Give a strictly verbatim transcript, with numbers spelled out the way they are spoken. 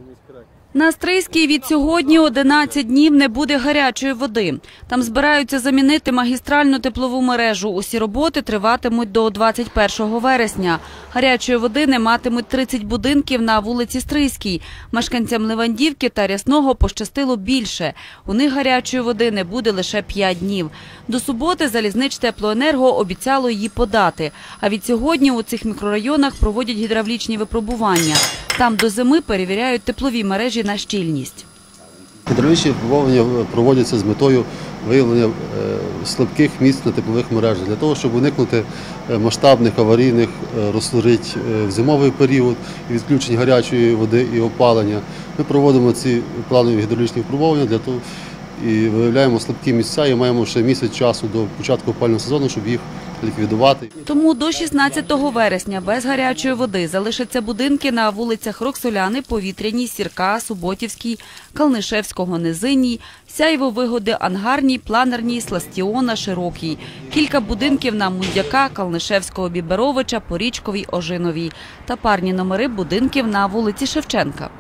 На Стрийській від сьогодні одинадцять днів не буде гарячої води. Там збираються замінити магістральну теплову мережу. Усі роботи триватимуть до двадцять першого вересня. Гарячої води не матимуть тридцять будинків на вулиці Стрийській. Мешканцям Левандівки та Рясного пощастило більше. У них гарячої води не буде лише п'ять днів. До суботи Залізничтеплоенерго обіцяло її подати. А від сьогодні у цих мікрорайонах проводять гідравлічні випробування. Там до зими перевіряють теплові мережі на щільність. Гідравлічні випробування проводяться з метою виявлення слабких місць на теплових мережах, для того, щоб уникнути масштабних аварійних розсорить в зимовий період і відключень гарячої води і опалення. Ми проводимо ці планові гідравлічні випробування для того і виявляємо слабкі місця і маємо ще місяць часу до початку опалювального сезону, щоб їх ліквідувати. Тому до шістнадцятого вересня без гарячої води залишаться будинки на вулицях Роксоляни, Повітряній, Сірка, Суботівській, Калнишевського, Низинній, Сяєво-Вигоди, Ангарній, Планерній, Сластіона, Широкій. Кілька будинків на Мундяка, Калнишевського, Біберовича, Порічковій, Ожиновій. Та парні номери будинків на вулиці Шевченка.